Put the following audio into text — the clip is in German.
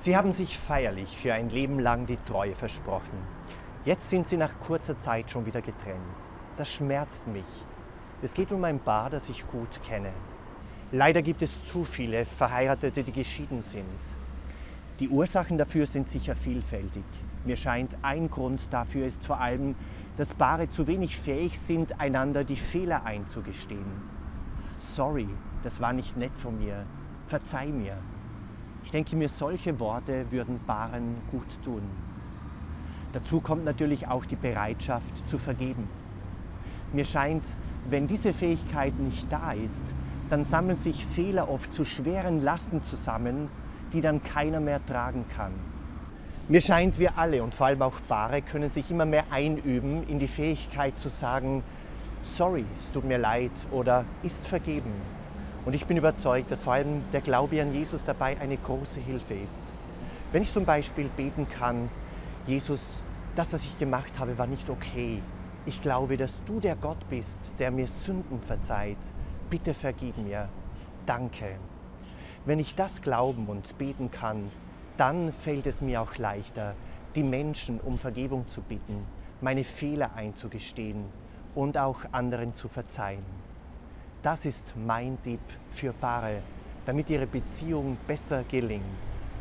Sie haben sich feierlich für ein Leben lang die Treue versprochen. Jetzt sind Sie nach kurzer Zeit schon wieder getrennt. Das schmerzt mich. Es geht um ein Paar, das ich gut kenne. Leider gibt es zu viele Verheiratete, die geschieden sind. Die Ursachen dafür sind sicher vielfältig. Mir scheint, ein Grund dafür ist vor allem, dass Paare zu wenig fähig sind, einander die Fehler einzugestehen. Sorry, das war nicht nett von mir. Verzeih mir. Ich denke mir, solche Worte würden Paaren gut tun. Dazu kommt natürlich auch die Bereitschaft zu vergeben. Mir scheint, wenn diese Fähigkeit nicht da ist, dann sammeln sich Fehler oft zu schweren Lasten zusammen, die dann keiner mehr tragen kann. Mir scheint, wir alle und vor allem auch Paare können sich immer mehr einüben in die Fähigkeit zu sagen, sorry, es tut mir leid oder ist vergeben. Und ich bin überzeugt, dass vor allem der Glaube an Jesus dabei eine große Hilfe ist. Wenn ich zum Beispiel beten kann, Jesus, das, was ich gemacht habe, war nicht okay. Ich glaube, dass du der Gott bist, der mir Sünden verzeiht. Bitte vergib mir. Danke. Wenn ich das glauben und beten kann, dann fällt es mir auch leichter, die Menschen um Vergebung zu bitten, meine Fehler einzugestehen und auch anderen zu verzeihen. Das ist mein Tipp für Paare, damit ihre Beziehung besser gelingt.